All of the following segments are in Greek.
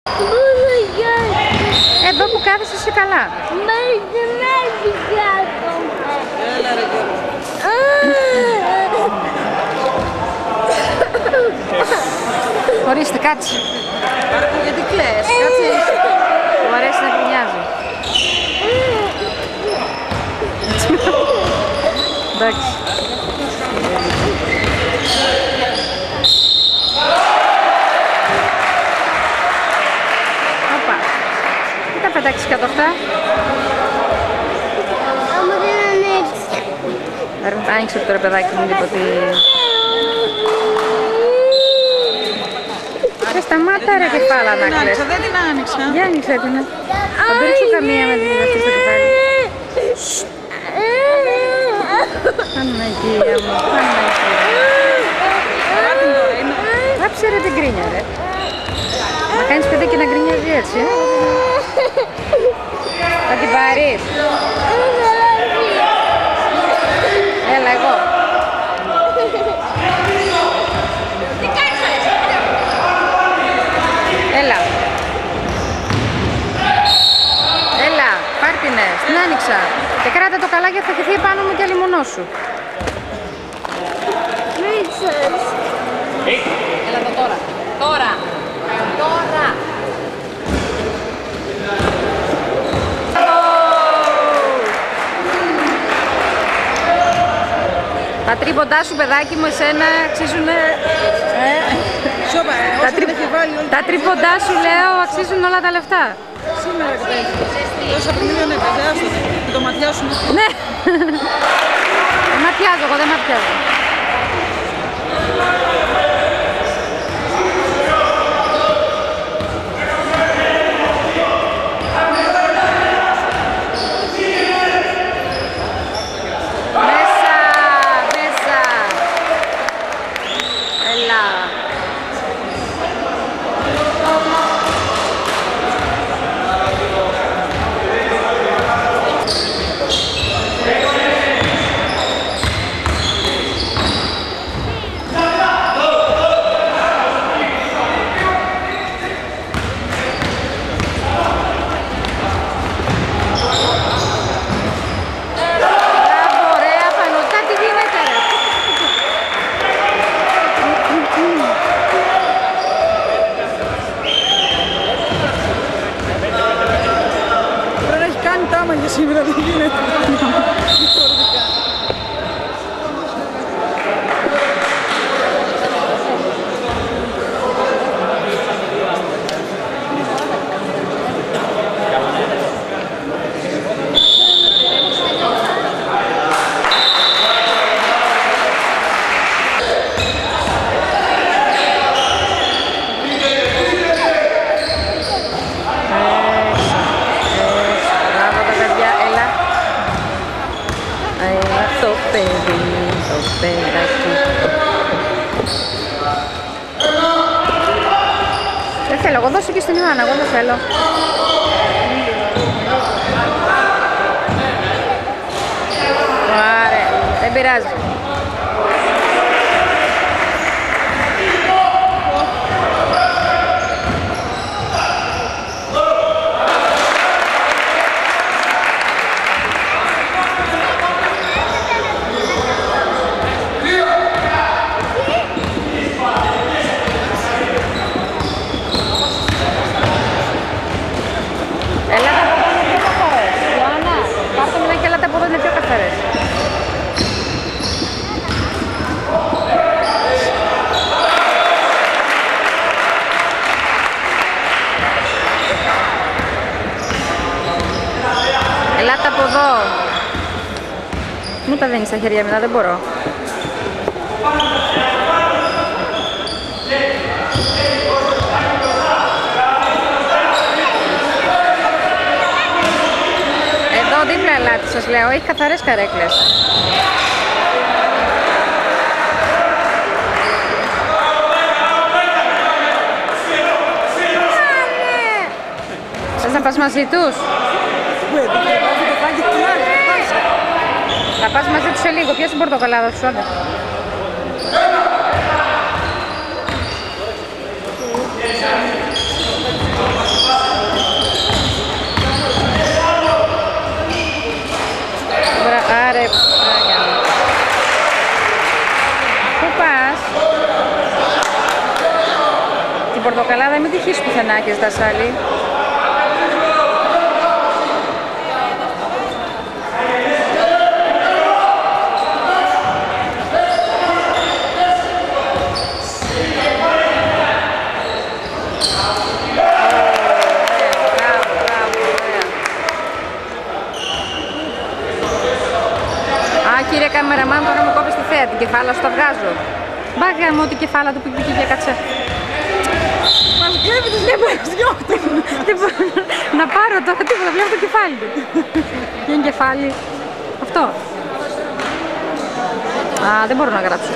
Εδώ που κάθεσαι είσαι καλά. Ορίστε, κάτσε. Γιατί κλαις, κάτσε. Μου αρέσει να γκρινιάζει. Εντάξει. Οπα. Τι τα πετάξεις κάτω αυτά? Άμα δεν ανοίξει. Άνοιξε το ρε παιδάκι μου τίποτε. Σταμάτα ρε κεφάλα να κλαις. Δεν την άνοιξα. Για άνοιξε την. Θα το ρίξω καμία με την αυτή στο κεφάλι. Παναγία μου, Παναγία. Άψε ρε την γκρίνια ρε. Να κάνεις παιδί και να γκρινιάζει έτσι, Θα την πάρεις. Έλα εγώ. Έλα. Έλα, πάρτινε, την άνοιξα. Και κράτα το καλά γιατί θα χυθεί πάνω μου και λιμονό σου. Έλα εδώ τώρα. Τώρα. Τώρα. Τα τρίποντά σου παιδάκι μου εσένα αξίζουνε... Τα τρίποντά σου λέω αξίζουν όλα τα λεφτά. Σήμερα κατέχει. Τόσα πλήρωνε παιδιά σου και το ματιά σου. Ναι. Δεν ματιάζω, εγώ δεν ματιάζω. Σήμερα δεν γίνεται. Δεν θέλω, εγώ δώσω και στην Ιωάννα, εγώ δεν θέλω. Ωραία, δεν πειράζει. Ελάτε από εδώ. Μου τα δίνεις στα χέρια μετά, δεν μπορώ. Εδώ δίπλα ελάτε, σας λέω, έχει καθαρές καρέκλες. Θες να πας μαζί τους? Θα πας μαζί τους σε λίγο, πιάσε πορτοκαλάδα σου, άντε. στοιχείς πουθενά και ζητάς άλλη. Κύριε καμεραμάν, τώρα μου κόβεις τη θέα, την κεφάλα σου τα βγάζω. Μπάγια μου την κεφάλα του που πήγε κάτσε. Μας κλέβει τις Δεν μπορώ να πάρω τώρα τίποτα, βλέπω το κεφάλι του. Ποιο είναι κεφάλι? Αυτό. Α, δεν μπορώ να γράψω.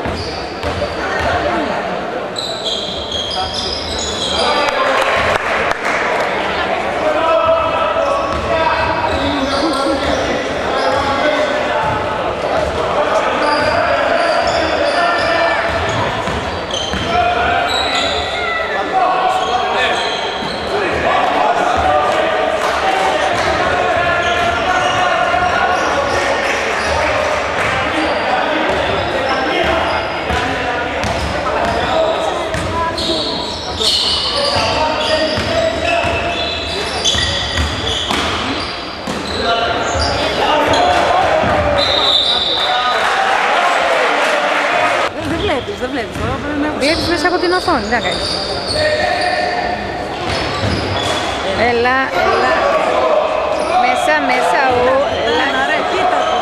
Δεν βλέπεις. Βλέπεις μέσα από την οθόνη, δεν κάνεις. Έλα. Μέσα, έλα. Ρε, κοίτα το.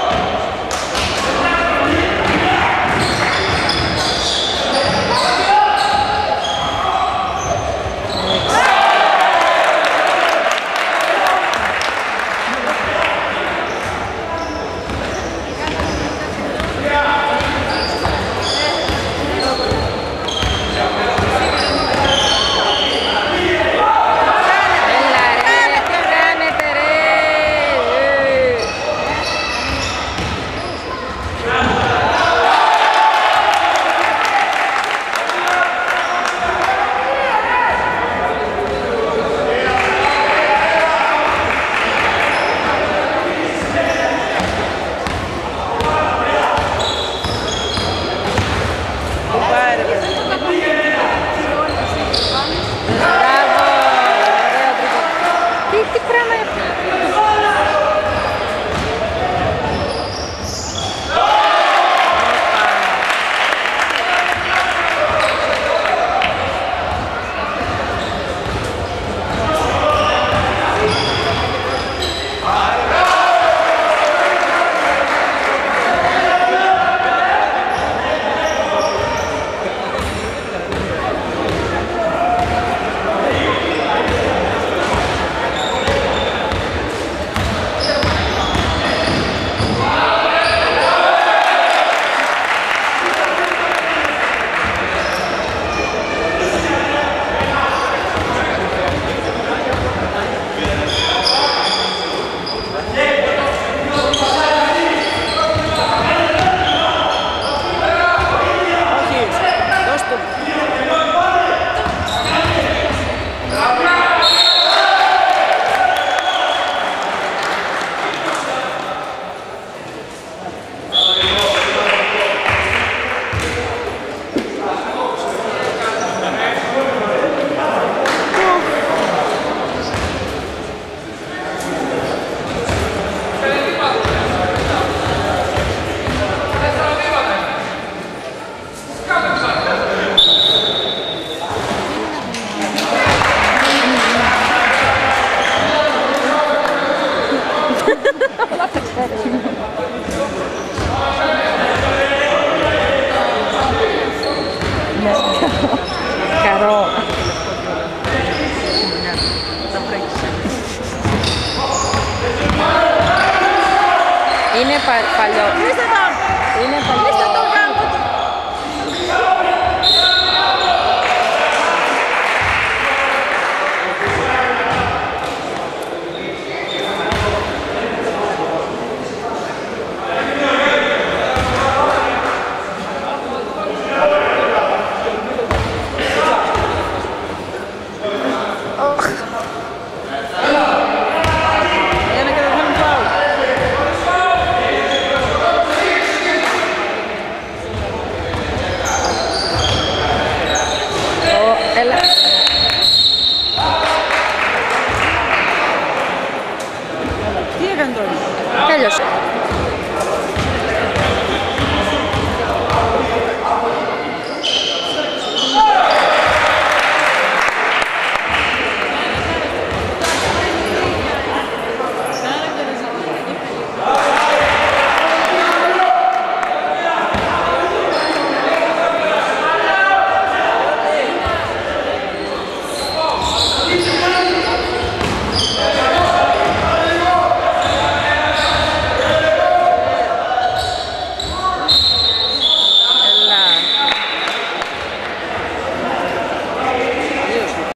Τι πράγμα είναι αυτό? Καρό. Είναι παλιό.